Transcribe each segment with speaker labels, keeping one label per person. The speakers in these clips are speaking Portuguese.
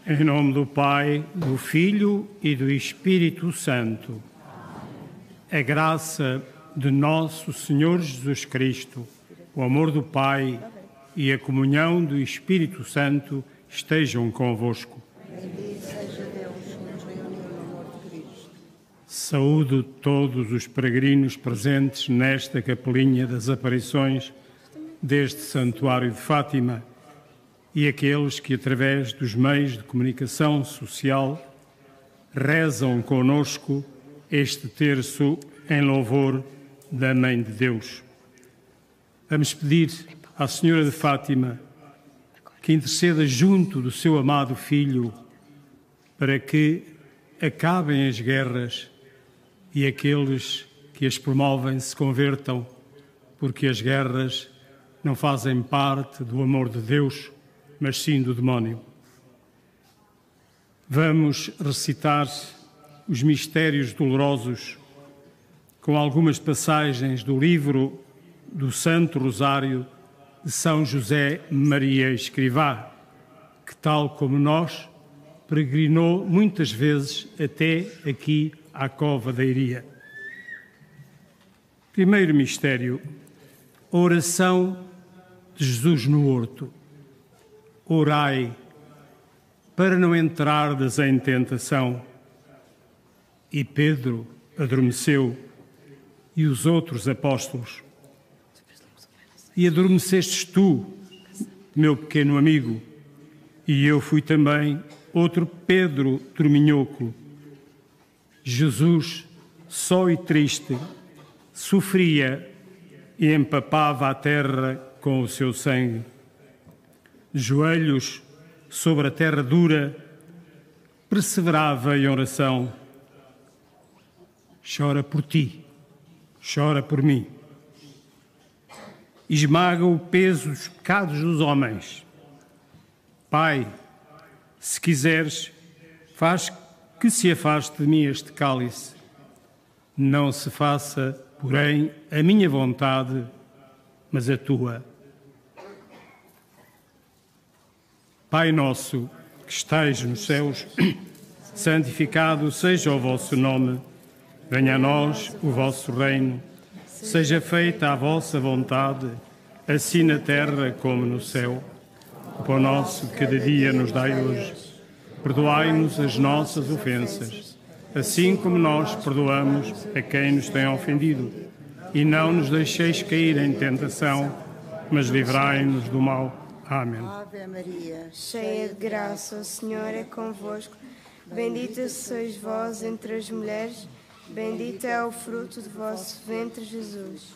Speaker 1: Em nome do Pai, do Filho e do Espírito Santo. A graça de nosso Senhor Jesus Cristo, o amor do Pai e a comunhão do Espírito Santo estejam convosco.
Speaker 2: Bendito seja Deus, que nos reuniu no amor de Cristo.
Speaker 1: Saúdo todos os peregrinos presentes nesta capelinha das aparições deste Santuário de Fátima e aqueles que, através dos meios de comunicação social, rezam conosco este terço em louvor da Mãe de Deus. Vamos pedir à Senhora de Fátima que interceda junto do seu amado Filho para que acabem as guerras e aqueles que as promovem se convertam, porque as guerras não fazem parte do amor de Deus, mas sim do demónio. Vamos recitar os mistérios dolorosos com algumas passagens do livro do Santo Rosário de São José Maria Escrivá, que, tal como nós, peregrinou muitas vezes até aqui à Cova da Iria. Primeiro mistério, a oração de Jesus no horto. Orai para não entrardes em tentação. E Pedro adormeceu, e os outros apóstolos. E adormecestes tu, meu pequeno amigo, e eu fui também outro Pedro dorminhoco. Jesus, só e triste, sofria e empapava a terra com o seu sangue. De joelhos sobre a terra dura, perseverava em oração. Chora por ti, chora por mim. Esmaga o peso dos pecados dos homens. Pai, se quiseres, faz que se afaste de mim este cálice. Não se faça, porém, a minha vontade, mas a tua. Pai nosso, que estais nos céus, santificado seja o vosso nome. Venha a nós o vosso reino. Seja feita a vossa vontade, assim na terra como no céu. O pão nosso cada dia nos dai hoje. Perdoai-nos as nossas ofensas, assim como nós perdoamos a quem nos tem ofendido. E não nos deixeis cair em tentação, mas livrai-nos do mal. Amém.
Speaker 2: Ave Maria,
Speaker 3: cheia de graça, o Senhor é convosco. Bendita sois vós entre as mulheres, bendito é o fruto do vosso ventre, Jesus.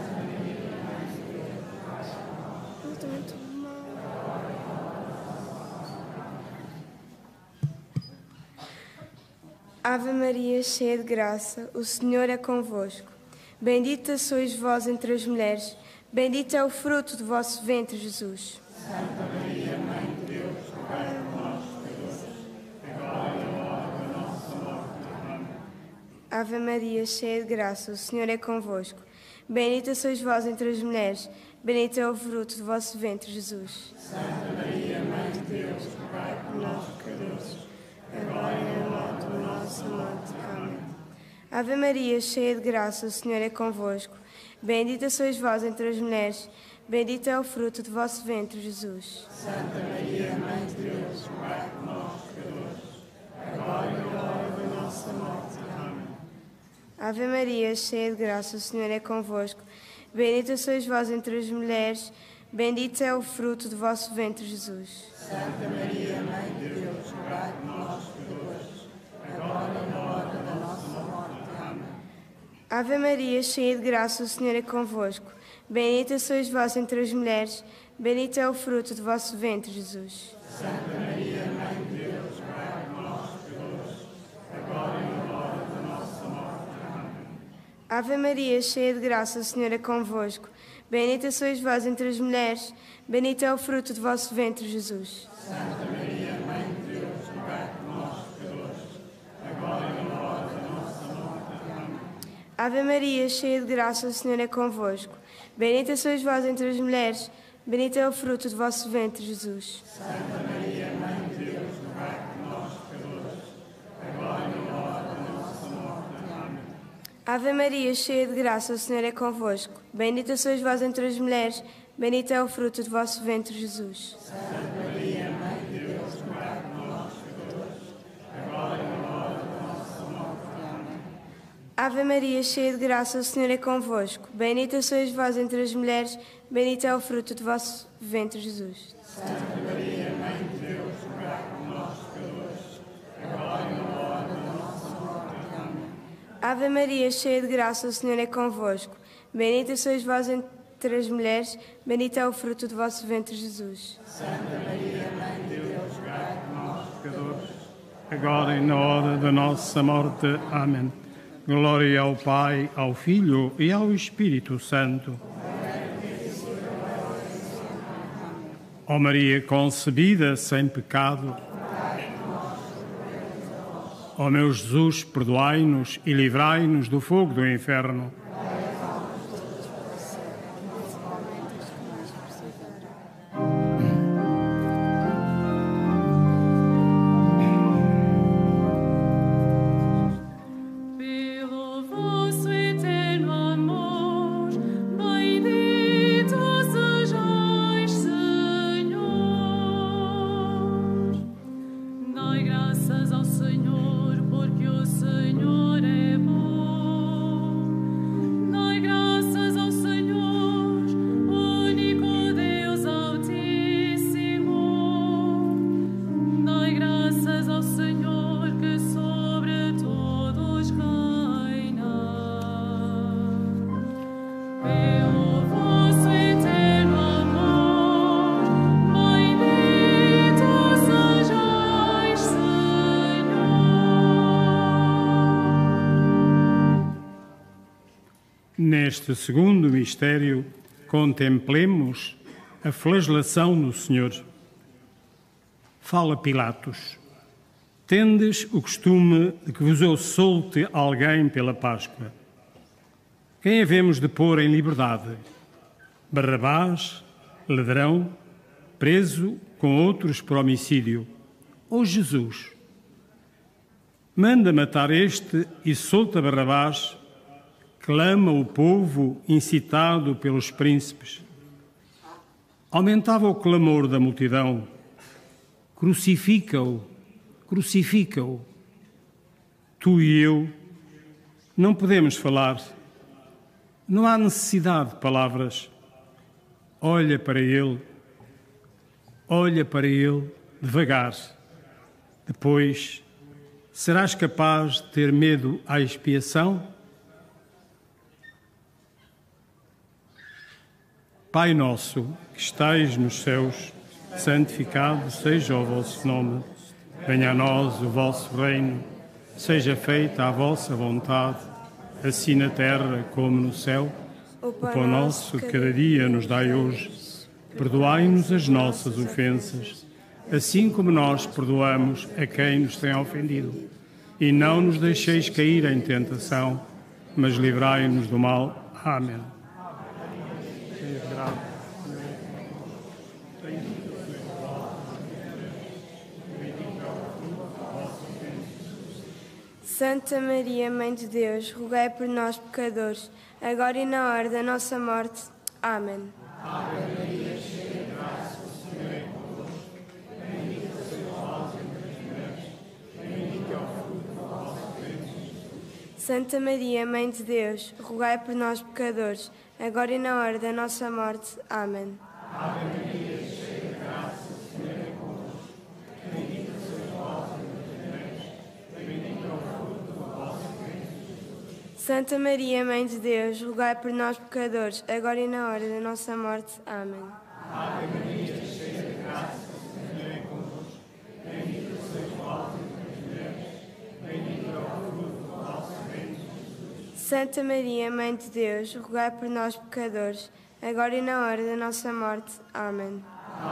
Speaker 3: Ave Maria, cheia de graça, o Senhor é convosco. Bendita sois vós entre as mulheres, bendito é o fruto do vosso ventre, Jesus.
Speaker 4: Santa Maria, Mãe de Deus, rogai por nós, pecadores, agora e na hora da nossa morte. Amém.
Speaker 3: Ave Maria, cheia de graça, o Senhor é convosco. Bendita sois vós entre as mulheres, bendito é o fruto do vosso ventre, Jesus.
Speaker 4: Santa Maria, Mãe de Deus, rogai por nós, pecadores, agora e na hora da nossa morte. Amém.
Speaker 3: Ave Maria, cheia de graça, o Senhor é convosco. Bendita sois vós entre as mulheres, bendito é o fruto do vosso ventre, Jesus.
Speaker 4: Santa Maria, Mãe de Deus, rogai por nós, pecadores, agora e na hora da nossa morte. Amém.
Speaker 3: Ave Maria, cheia de graça, o Senhor é convosco. Bendita sois vós entre as mulheres, bendito é o fruto do vosso ventre, Jesus.
Speaker 4: Santa Maria, Mãe de Deus, rogai por nós, pecadores, agora e na hora da nossa morte. Amém.
Speaker 3: Ave Maria, cheia de graça, o Senhor é convosco. Bendita sois vós entre as mulheres, bendito é o fruto do vosso ventre, Jesus.
Speaker 4: Santa Maria, Mãe de Deus, rogai por nós, pecadores, agora e na hora da nossa morte. Amém.
Speaker 3: Ave Maria, cheia de graça, o Senhor é convosco. Bendita sois vós entre as mulheres, bendito é o fruto do vosso ventre, Jesus.
Speaker 4: Santa Maria, Mãe de Deus, rogai por nós, pecadores, agora e na hora da nossa morte. Amém.
Speaker 3: Ave Maria, cheia de graça, o Senhor é convosco. Bendita sois vós entre as mulheres, bendito é o fruto do vosso ventre, Jesus.
Speaker 4: Santa Maria, Mãe de Deus, rogai
Speaker 3: Ave Maria, cheia de graça, o Senhor é convosco. Bendita sois vós entre as mulheres, bendito é o fruto do vosso ventre, Jesus.
Speaker 4: Santa Maria, Mãe de Deus, rogai por nós, pecadores, agora e na hora da nossa morte. Amém.
Speaker 3: Ave Maria, cheia de graça, o Senhor é convosco. Bendita sois vós entre as mulheres, bendito é o fruto do vosso ventre, Jesus.
Speaker 4: Santa Maria, Mãe de Deus, rogai por nós, pecadores, agora e na hora da nossa morte. Amém.
Speaker 3: Ave Maria, cheia de graça, o Senhor é convosco. Bendita sois vós entre as mulheres, bendito é o fruto do vosso ventre, Jesus.
Speaker 4: Santa Maria, Mãe de Deus, rogai por nós,
Speaker 1: Pecadores, agora e na hora da nossa morte. Amém. Glória ao Pai, ao Filho e ao Espírito Santo. Ó Maria concebida sem pecado, ó meu Jesus, perdoai-nos e livrai-nos do fogo do inferno.
Speaker 5: Pelo vosso eterno amor, bendito sejais, Senhor. Dai graças ao Senhor, porque o Senhor é bom. Dai graças ao Senhor, único Deus Altíssimo. Dai graças ao Senhor, que sobre todos reina. Pelo vosso eterno amor, bendito sejais, Senhor.
Speaker 1: Neste segundo mistério, contemplemos a flagelação do Senhor. Fala Pilatos: tendes o costume de que vos eu solte alguém pela Páscoa. Quem havemos de pôr em liberdade? Barrabás, ladrão, preso com outros por homicídio, ou Jesus? Manda matar este e solta Barrabás, clama o povo incitado pelos príncipes. Aumentava o clamor da multidão: crucifica-o, crucifica-o. Tu e eu não podemos falar, não há necessidade de palavras. Olha para ele devagar. Depois, serás capaz de ter medo à expiação? Pai nosso, que estais nos céus, santificado seja o vosso nome. Venha a nós o vosso reino. Seja feita a vossa vontade, assim na terra como no céu. O pão nosso de cada dia nos dai hoje. Perdoai-nos as nossas ofensas, assim como nós perdoamos a quem nos tem ofendido. E não nos deixeis cair em tentação, mas livrai-nos do mal. Amém.
Speaker 3: Santa Maria, Mãe de Deus, rogai por nós, pecadores, agora e na hora da nossa morte. Amém. Santa Maria, Mãe de Deus, rogai por nós, pecadores, agora e na hora da nossa morte. Amém. Santa Maria, Mãe de Deus, rogai por nós, pecadores, agora e na hora da nossa morte. Amém. Santa Maria, Mãe de Deus, rogai por nós, pecadores, agora e na hora da nossa morte. Amém.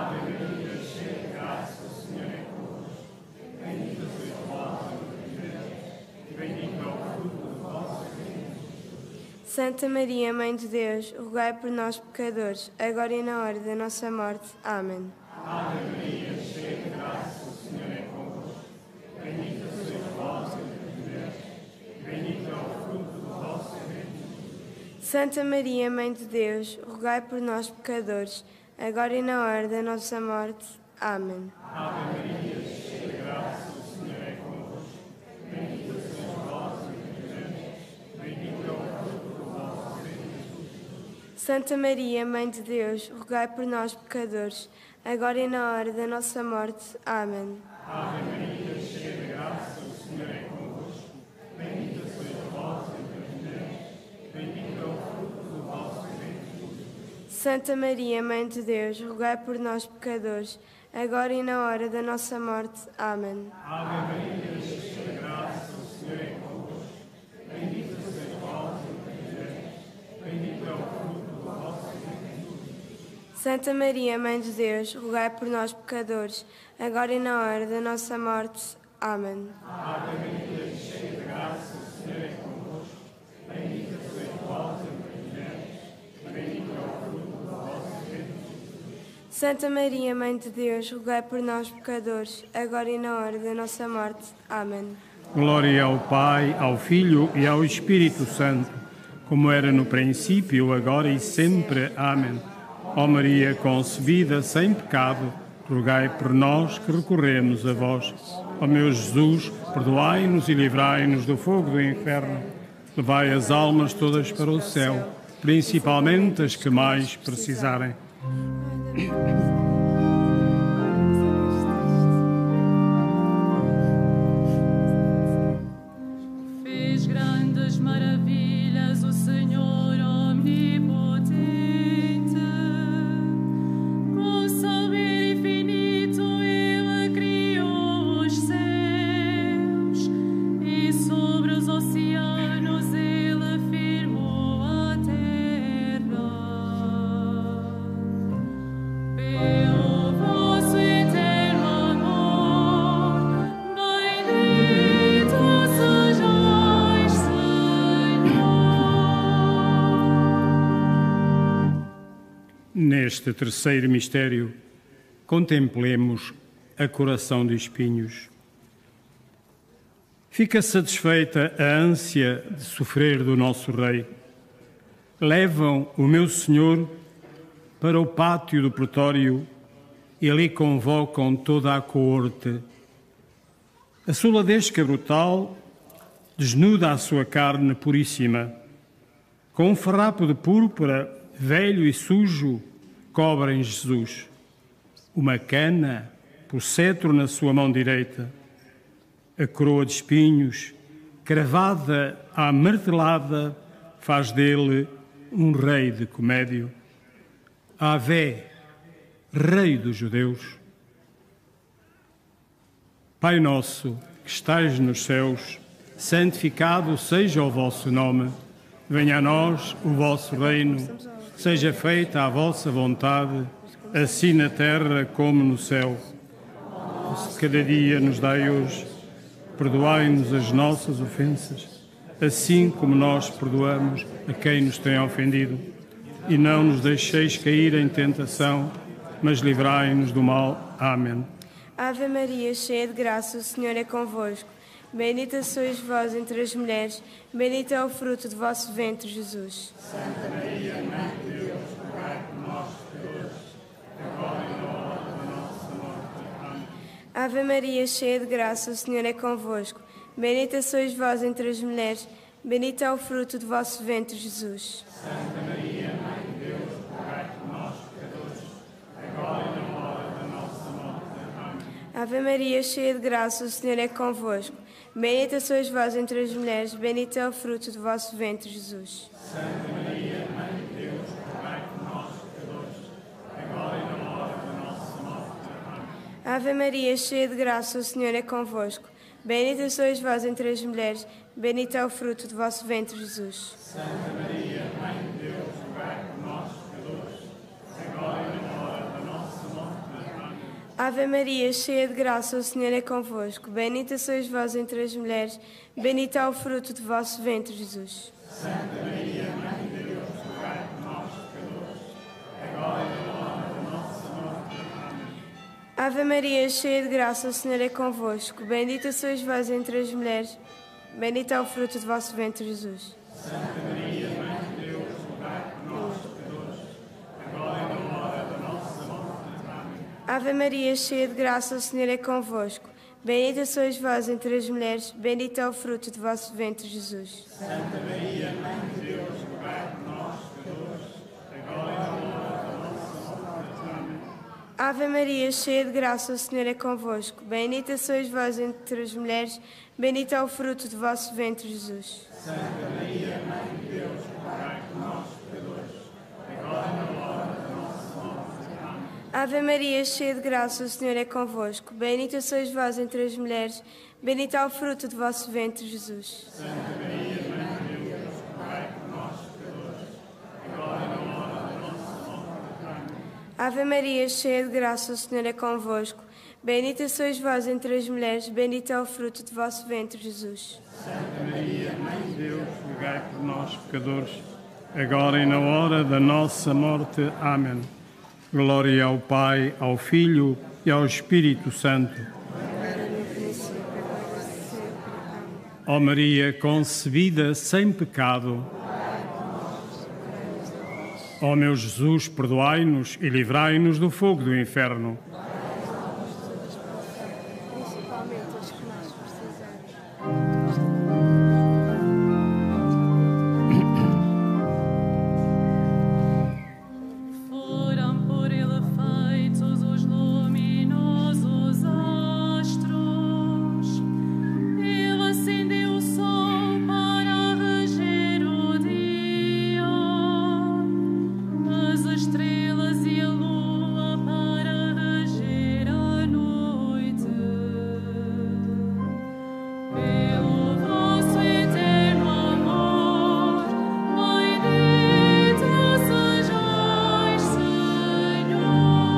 Speaker 3: Santa Maria, Mãe de Deus, rogai por nós, pecadores, agora e na hora da nossa morte. Amém. Santa Maria, Mãe de Deus, rogai por nós, pecadores, agora e na hora da nossa morte. Amém.
Speaker 1: Ave Maria, cheia de graça, o Senhor é convosco. Bendita sois vós entre as mulheres, bendito é o fruto do vosso ventre.
Speaker 3: Santa Maria, Mãe de Deus, rogai por nós, pecadores, agora e na hora da nossa morte. Amém.
Speaker 1: Ave Maria, cheia de graça, o Senhor é convosco. Bendita sois vós entre as mulheres, bendito é o fruto do vosso ventre.
Speaker 3: Santa Maria, Mãe de Deus, rogai por nós, pecadores, agora e na hora da nossa morte. Amém.
Speaker 1: Ave Maria, cheia de graça, o Senhor é convosco. Bendita sois vós entre as mulheres, bendito é o fruto do vosso ventre.
Speaker 3: Santa Maria, Mãe de Deus, rogai por nós, pecadores, agora e na hora da nossa morte. Amém.
Speaker 1: Ave Maria, cheia de graça, o Senhor é convosco. Bendita sois vós entre as mulheres, bendito é o fruto do vosso ventre.
Speaker 3: Santa Maria, Mãe de Deus, rogai por nós, pecadores, agora e na hora da nossa morte. Amém.
Speaker 1: Glória ao Pai, ao Filho e ao Espírito Santo, como era no princípio, agora e sempre. Amém. Ó Maria concebida sem pecado, rogai por nós que recorremos a vós. Ó meu Jesus, perdoai-nos e livrai-nos do fogo do inferno. Levai as almas todas para o céu, principalmente as que mais precisarem.
Speaker 5: Fez grandes maravilhas o Senhor omnipotente, com saber infinito Ele criou os céus e sobre os oceanos Ele firmou a terra. Pelo vosso eterno amor, bendito sejais, Senhor.
Speaker 1: Neste terceiro mistério, contemplemos a coração de espinhos. Fica satisfeita a ânsia de sofrer do nosso Rei. Levam o meu Senhor para o pátio do pretório e ali convocam toda a coorte. A soladesca brutal desnuda a sua carne puríssima. Com um farrapo de púrpura, velho e sujo, cobrem Jesus. Uma cana, por cetro na sua mão direita. A coroa de espinhos, cravada à martelada, faz dele um rei de comédio. Ave, Rei dos Judeus. Pai nosso, que estais nos céus, santificado seja o vosso nome. Venha a nós o vosso reino. Seja feita a vossa vontade, assim na terra como no céu. Cada dia nos dai hoje. Perdoai-nos as nossas ofensas, assim como nós perdoamos a quem nos tem ofendido. E não nos deixeis cair em tentação, mas livrai-nos do mal. Amém.
Speaker 3: Ave Maria, cheia de graça, o Senhor é convosco. Bendita sois vós entre as mulheres, bendito é o fruto do vosso ventre, Jesus.
Speaker 4: Santa Maria, Mãe de Deus, rogai por nós, pecadores, agora e na hora da nossa morte. Amém.
Speaker 3: Ave Maria, cheia de graça, o Senhor é convosco. Bendita sois vós entre as mulheres, bendito é o fruto do vosso ventre, Jesus.
Speaker 4: Santa Maria, Mãe de Deus, rogai por nós, pecadores, agora e na hora da nossa morte. Amém.
Speaker 3: Ave Maria, cheia de graça, o Senhor é convosco. Bendita sois vós entre as mulheres, bendito é o fruto do vosso ventre, Jesus.
Speaker 4: Santa Maria, Mãe de Deus, rogai por nós, pecadores, agora e na hora da nossa morte. Amém.
Speaker 3: Ave Maria, cheia de graça, o Senhor é convosco. Bendita sois vós entre as mulheres, bendito é o fruto do vosso ventre, Jesus.
Speaker 4: Santa Maria, Mãe de Deus, rogai por nós, pecadores, agora e na hora da nossa morte. Amém.
Speaker 3: Ave Maria, cheia de graça, o Senhor é convosco. Bendita sois vós entre as mulheres, bendito é o fruto do vosso ventre, Jesus.
Speaker 4: Santa Maria, Mãe de Deus, rogai por nós, pecadores, agora e na hora da nossa morte. Amém.
Speaker 3: Ave Maria, cheia de graça, o Senhor é convosco. Bendita sois vós entre as mulheres, bendito é o fruto do vosso ventre, Jesus.
Speaker 4: Santa Maria, Mãe de Deus,
Speaker 3: Ave Maria, cheia de graça, o Senhor é convosco. Bendita sois vós entre as mulheres, bendito é o fruto do vosso ventre, Jesus.
Speaker 1: Santa Maria, Mãe de Deus, rogai por nós, pecadores, agora e na hora da nossa morte. Amém.
Speaker 3: Ave Maria, cheia de graça, o Senhor é convosco. Bendita sois vós entre as mulheres, bendito é o fruto do vosso ventre, Jesus.
Speaker 1: Santa Maria, Mãe de Deus, rogai por nós, pecadores, agora e na hora da nossa morte. Amém.
Speaker 3: Ave Maria, cheia de graça, o Senhor é convosco. Bendita sois vós entre as mulheres, bendito é o fruto do vosso ventre, Jesus.
Speaker 1: Santa Maria, Mãe de Deus, rogai por nós, pecadores, agora e na hora da nossa morte. Amém.
Speaker 3: Ave Maria, cheia de graça, o Senhor é convosco. Bendita sois vós entre as mulheres, bendito é o fruto do vosso ventre, Jesus.
Speaker 1: Santa Maria, Mãe de Deus, rogai por nós, pecadores, agora e na hora da nossa morte. Amém. Glória ao Pai, ao Filho e ao Espírito Santo. Ó Maria, concebida sem pecado. Ó meu Jesus, perdoai-nos e livrai-nos do fogo do inferno.
Speaker 3: Principalmente os que mais precisarem.
Speaker 5: Foram por ele feitos os luminosos astros. Ele acendeu o sol para reger o dia, as estrelas e a lua para reger a noite. Pelo vosso eterno amor, bendito sejais, Senhor.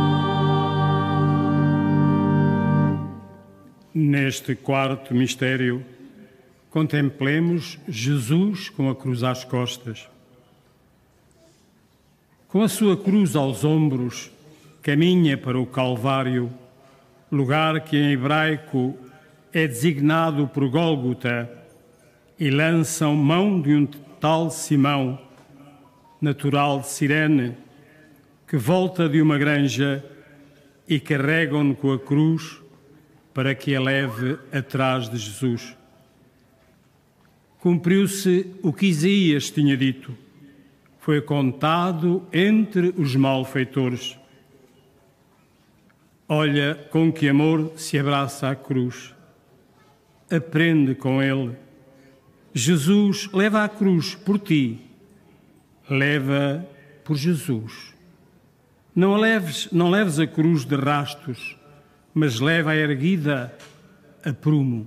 Speaker 1: Neste quarto mistério, contemplemos Jesus com a cruz às costas. Com a sua cruz aos ombros, caminha para o Calvário, lugar que em hebraico é designado por Gólgota, e lançam mão de um tal Simão, natural de Cirene, que volta de uma granja e carregam-no com a cruz para que a leve atrás de Jesus. Cumpriu-se o que Isaías tinha dito. Foi contado entre os malfeitores. Olha com que amor se abraça à cruz. Aprende com ele. Jesus leva a cruz por ti. Leva por Jesus. Não leves a cruz de rastos, mas leva a erguida a prumo.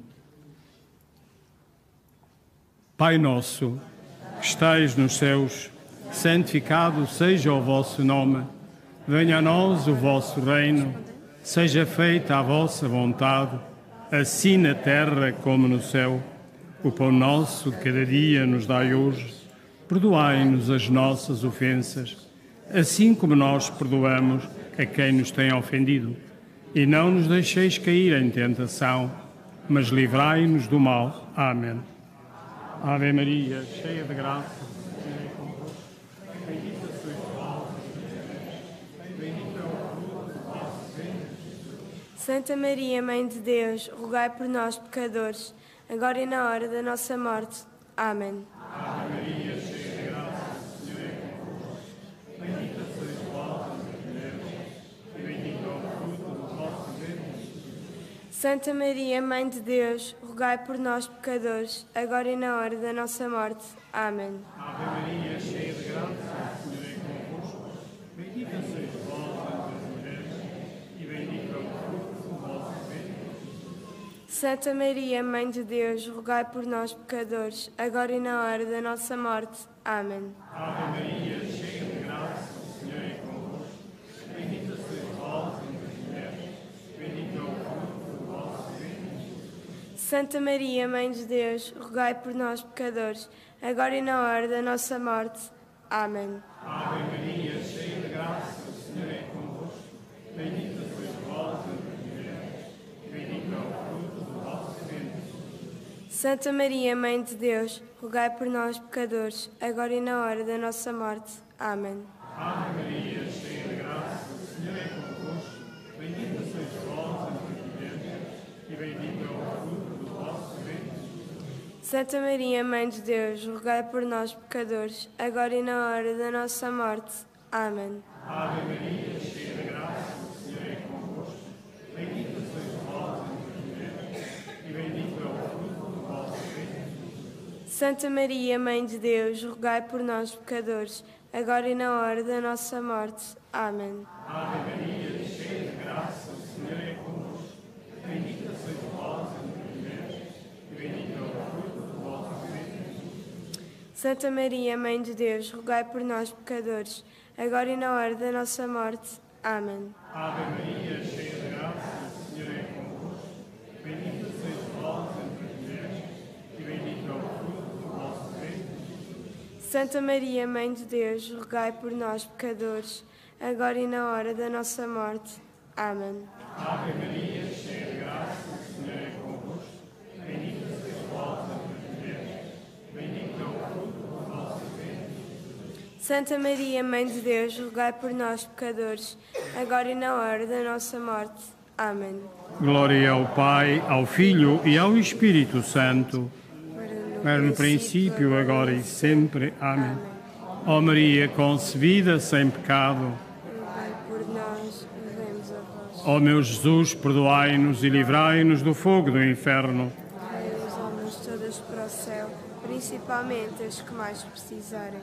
Speaker 1: Pai nosso, que estais nos céus, santificado seja o vosso nome. Venha a nós o vosso reino. Seja feita a vossa vontade, assim na terra como no céu. O pão nosso de cada dia nos dai hoje. Perdoai-nos as nossas ofensas, assim como nós perdoamos a quem nos tem ofendido. E não nos deixeis cair em tentação, mas livrai-nos do mal. Amém. Ave Maria, cheia de graça, o Senhor é convosco. Bendita sois vós entre as mulheres, bendito é o fruto do vosso ventre.
Speaker 3: Santa Maria, Mãe de Deus, rogai por nós, pecadores, agora e na hora da nossa morte. Amém.
Speaker 1: Ave Maria, cheia de graça, o Senhor é convosco. Bendita sois vós entre as mulheres, e bendito é o fruto do vosso ventre.
Speaker 3: Santa Maria, Mãe de Deus, rogai por nós, pecadores, agora e na hora da nossa morte. Amém.
Speaker 1: Ave Maria, cheia de graça, o Senhor é convosco. Bendita sois vós entre as mulheres, e bendito é o fruto do vosso ventre.
Speaker 3: Santa Maria, Mãe de Deus, rogai por nós, pecadores, agora e na hora da nossa morte. Amém.
Speaker 1: Ave Maria, cheia de graça, o Senhor é convosco. Bendita sois vós entre as mulheres, bendito é o fruto do vosso ventre.
Speaker 3: Santa Maria, Mãe de Deus, rogai por nós, pecadores, agora e na hora da nossa morte. Amém.
Speaker 1: Ave Maria, cheia de graça, o Senhor é convosco. Bendita sois vós entre as mulheres, bendito é o fruto do vosso ventre.
Speaker 3: Santa Maria, Mãe de Deus, rogai por nós, pecadores, agora e na hora da nossa morte. Amém.
Speaker 1: Ave Maria, cheia de graça, o Senhor é convosco. Bendita
Speaker 3: Santa Maria, Mãe de Deus, rogai por nós, pecadores, agora e na hora da nossa morte. Amém.
Speaker 1: Ave Maria, cheia de graça, o Senhor é convosco. Bendita sois vós entre as mulheres, e bendito é o fruto do vosso ventre.
Speaker 3: Santa Maria, Mãe de Deus, rogai por nós, pecadores, agora e na hora da nossa morte. Amém.
Speaker 1: Ave Maria, cheia de graça, o Senhor é convosco. Bendita sois vós entre as mulheres, e bendito é o fruto do vosso ventre.
Speaker 3: Santa Maria, Mãe de Deus, rogai por nós, pecadores, agora e na hora da nossa morte. Amém.
Speaker 1: Ave Maria, cheia de graça, o Senhor é convosco. Bendita sois vós entre as mulheres, e bendito é o fruto do vosso ventre.
Speaker 3: Santa Maria, Mãe de Deus, rogai por nós, pecadores, agora e na hora da nossa morte. Amém.
Speaker 1: Ave Maria, cheia de graça, o Senhor é convosco. Bendita sois vós entre as mulheres, bendito é o fruto do vosso ventre.
Speaker 3: Santa Maria, Mãe de Deus, rogai por nós, pecadores, agora e na hora da nossa morte. Amém.
Speaker 1: Glória ao Pai, ao Filho e ao Espírito Santo, era no princípio, agora e sempre. Amém. Ó Maria, concebida sem pecado,
Speaker 3: Rogai por nós, rezemos a vós.
Speaker 1: ó meu Jesus, perdoai-nos e livrai-nos do fogo do inferno.
Speaker 3: Levai as almas todas para o céu, principalmente as que mais precisarem.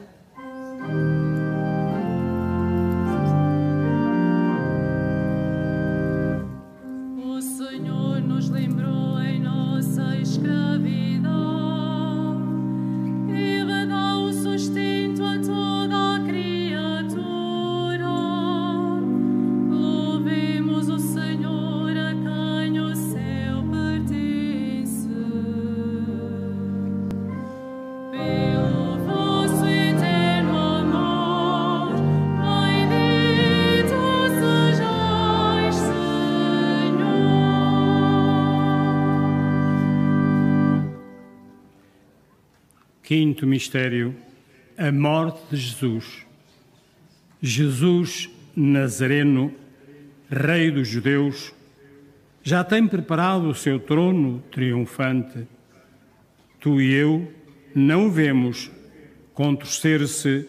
Speaker 5: O Senhor nos lembrou em nossa escravidão. Ele dá o sustento a toda a criatura. Louvemos o Senhor a quem o céu pertence. Pelo vosso eterno amor, bendito sejais, Senhor.
Speaker 1: Quinto mistério, a morte de Jesus. Jesus Nazareno, Rei dos Judeus, já tem preparado o seu trono triunfante. Tu e eu não o vemos contorcer-se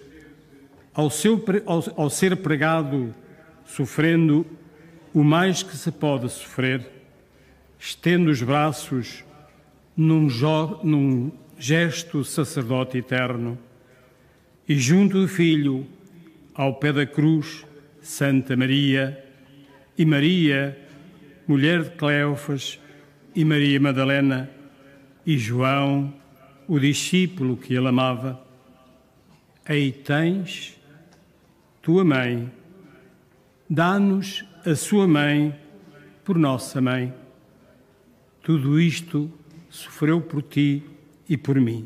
Speaker 1: ao ser pregado, sofrendo o mais que se pode sofrer, estendo os braços num gesto sacerdote eterno, e junto do Filho, ao pé da cruz, Santa Maria, e Maria, mulher de Cleófas, e Maria Madalena, e João, o discípulo que ele amava. Aí tens tua mãe, dá-nos a sua mãe por nossa mãe. Tudo isto sofreu por ti e por mim.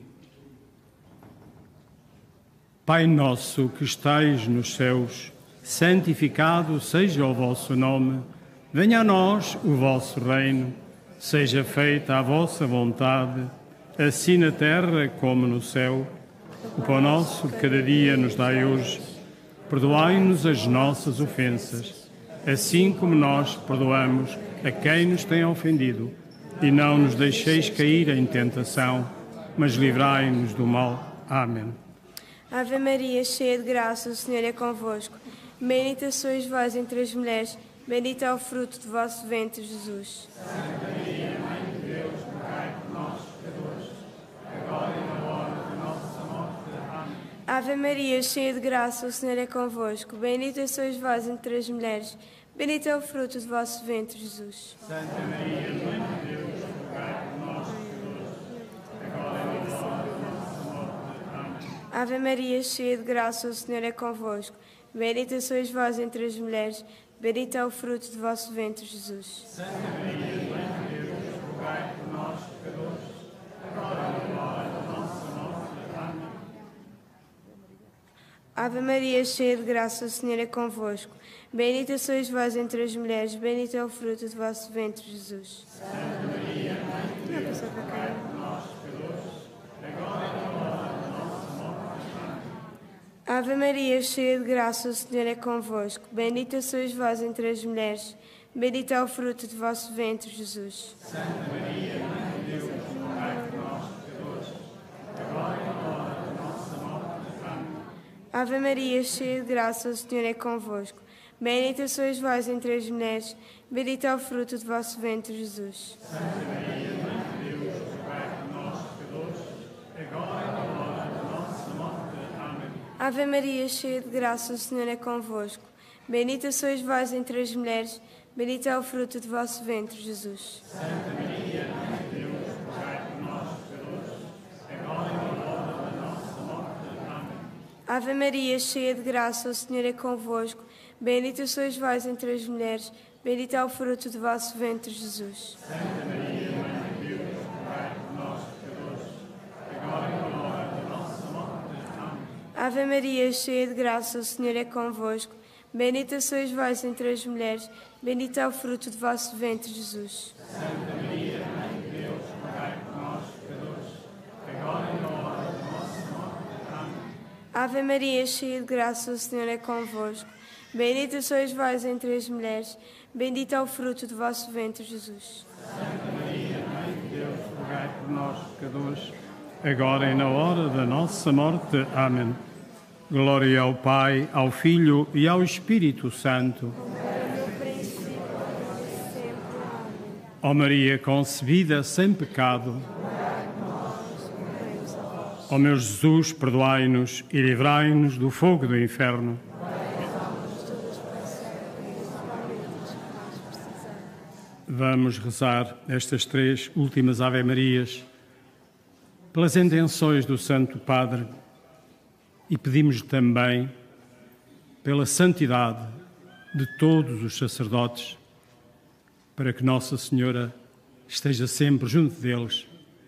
Speaker 1: Pai nosso que estais nos céus, santificado seja o vosso nome. Venha a nós o vosso reino. Seja feita a vossa vontade, assim na terra como no céu. O pão nosso de cada dia nos dai hoje. Perdoai-nos as nossas ofensas, assim como nós perdoamos a quem nos tem ofendido. E não nos deixeis cair em tentação, mas livrai-nos do mal. Amém.
Speaker 3: Ave Maria, cheia de graça, o Senhor é convosco. Bendita sois vós entre as mulheres, bendito é o fruto do vosso ventre, Jesus.
Speaker 1: Santa Maria, Mãe de Deus, rogai por nós, pecadores, agora e na hora da nossa morte. Amém.
Speaker 3: Ave Maria, cheia de graça, o Senhor é convosco. Bendita sois vós entre as mulheres, bendito é o fruto do vosso ventre, Jesus.
Speaker 1: Santa Maria, Mãe de Deus, rogai por nós, pecadores, agora e na hora da nossa morte. Amém.
Speaker 3: Ave Maria, cheia de graça, o Senhor é convosco. Bendita sois vós entre as mulheres, bendito é o fruto do vosso ventre, Jesus.
Speaker 1: Santa Maria, Mãe de Deus, rogai por nós, pecadores, agora e na hora da nossa morte. Amém.
Speaker 3: Ave Maria, cheia de graça, o Senhor é convosco. Bendita sois vós entre as mulheres, bendito é o fruto do vosso ventre, Jesus.
Speaker 1: Santa Maria, Mãe de Deus, rogai por nós, pecadores, agora e na hora da nossa morte. Amém.
Speaker 3: Ave Maria, cheia de graça, o Senhor é convosco. Bendita sois vós entre as mulheres, bendito é o fruto do vosso ventre, Jesus.
Speaker 1: Santa Maria, Mãe de Deus, rogai por nós, pecadores,
Speaker 3: Ave Maria, cheia de graça, o Senhor é convosco. Bendita sois vós entre as mulheres, bendito é o fruto do vosso ventre, Jesus.
Speaker 1: Santa Maria, Mãe de Deus, rogai por nós, pecadores, agora e na hora da nossa morte. Amém.
Speaker 3: Ave Maria, cheia de graça, o Senhor é convosco. Bendita sois vós entre as mulheres, bendito é o fruto do vosso ventre, Jesus.
Speaker 1: Santa Maria, Mãe de Deus, rogai por nós, pecadores, agora e na hora da nossa morte. Amém.
Speaker 3: Ave Maria, cheia de graça, o Senhor é convosco. Bendita sois vós entre as mulheres, bendito é o fruto do vosso ventre, Jesus.
Speaker 1: Santa Maria, Mãe de Deus, rogai por nós, pecadores, agora e na hora da nossa morte. Amém.
Speaker 3: Ave Maria, cheia de graça, o Senhor é convosco. Bendita sois vós entre as mulheres, bendito é o fruto do vosso ventre, Jesus.
Speaker 1: Santa Maria, Mãe de Deus, rogai por nós, pecadores, agora e na hora da nossa morte. Amém.
Speaker 3: Ave Maria, cheia de graça, o Senhor é convosco. Bendita sois vós entre as mulheres, bendito é o fruto do vosso ventre, Jesus.
Speaker 1: Santa Maria, Mãe de Deus, rogai por nós, pecadores, agora e na hora da nossa morte. Amém. Glória ao Pai, ao Filho e ao Espírito Santo. Ó Maria concebida sem pecado, ó meu Jesus, perdoai-nos e livrai-nos do fogo do inferno. Vamos rezar estas 3 últimas Ave-Marias pelas intenções do Santo Padre e pedimos também pela santidade de todos os sacerdotes, para que Nossa Senhora esteja sempre junto deles.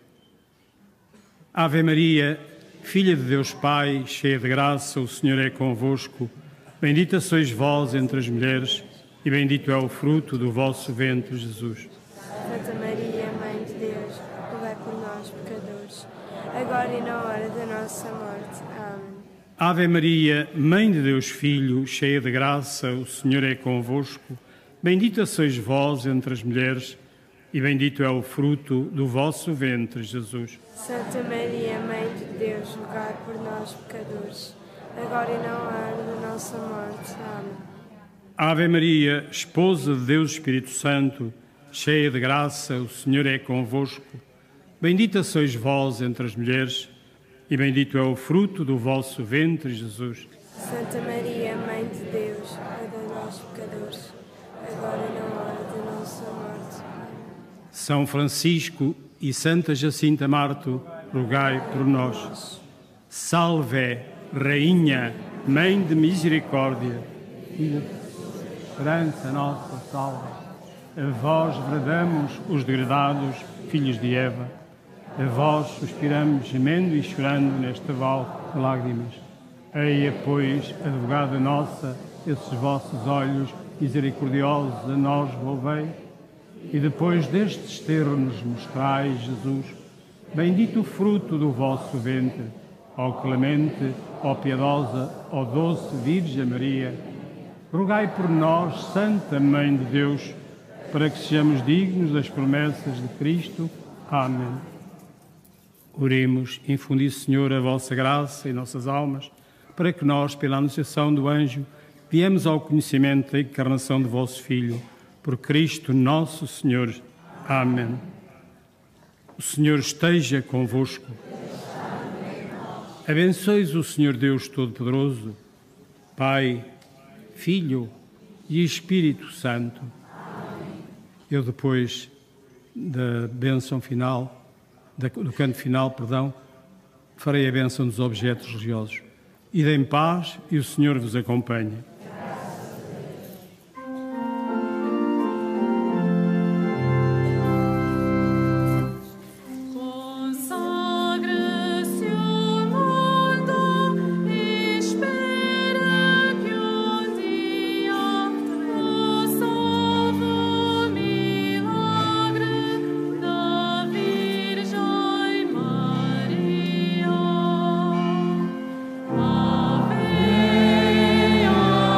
Speaker 1: Ave Maria, Filha de Deus Pai, cheia de graça, o Senhor é convosco. Bendita sois vós entre as mulheres, e bendito é o fruto do vosso ventre, Jesus.
Speaker 3: Santa Maria, Mãe de Deus, rogai por nós, pecadores, agora e na hora da nossa morte. Amém.
Speaker 1: Ave Maria, Mãe de Deus Filho, cheia de graça, o Senhor é convosco. Bendita sois vós entre as mulheres, e bendito é o fruto do vosso ventre, Jesus.
Speaker 3: Santa Maria, Mãe de Deus, rogai por nós, pecadores, agora e na hora da nossa morte. Amém.
Speaker 1: Ave Maria, Esposa de Deus Espírito Santo, cheia de graça, o Senhor é convosco. Bendita sois vós entre as mulheres, e bendito é o fruto do vosso ventre, Jesus.
Speaker 3: Santa Maria, Mãe de Deus, rogai por nós, pecadores, agora e na hora da nossa morte. Amém.
Speaker 1: São Francisco e Santa Jacinta Marto, rogai por nós. Salve, Rainha, Mãe de Misericórdia, Filha de esperança nossa, salve. A vós bradamos os degradados filhos de Eva. A vós suspiramos, gemendo e chorando neste vale de lágrimas. Eia, pois, advogada nossa, esses vossos olhos misericordiosos a nós volvei. E depois destes termos mostrai, Jesus, bendito o fruto do vosso ventre. Ó clemente, ó piedosa, ó doce Virgem Maria, rogai por nós, Santa Mãe de Deus, para que sejamos dignos das promessas de Cristo. Amém. Oremos, infundi, Senhor, a vossa graça em nossas almas, para que nós, pela anunciação do anjo, viemos ao conhecimento da encarnação do vosso Filho, por Cristo nosso Senhor. Amém. O Senhor esteja convosco. Abençoe-os o Senhor Deus Todo-Poderoso, Pai, Filho e Espírito Santo. Eu, depois da bênção final, do canto final, farei a bênção dos objetos religiosos. Ide em paz e o Senhor vos acompanhe.
Speaker 5: Ave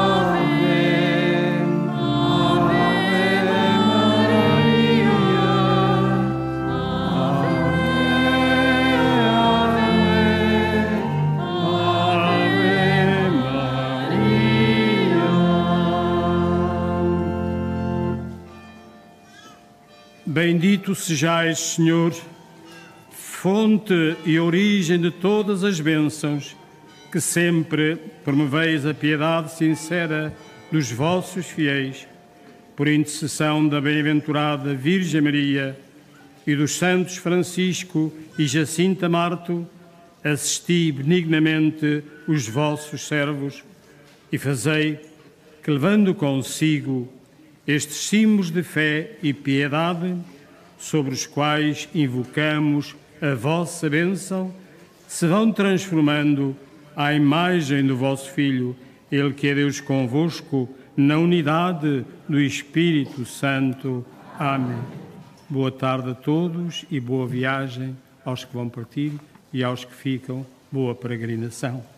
Speaker 1: Bendito sejais, Senhor, fonte e origem de todas as bênçãos, que sempre promoveis a piedade sincera dos vossos fiéis, por intercessão da bem-aventurada Virgem Maria e dos santos Francisco e Jacinta Marto, assisti benignamente os vossos servos e fazei que, levando consigo estes símbolos de fé e piedade, sobre os quais invocamos a vossa bênção, se vão transformando à imagem do vosso Filho, Ele que é Deus convosco, na unidade do Espírito Santo. Amém. Boa tarde a todos e boa viagem aos que vão partir e aos que ficam. Boa peregrinação.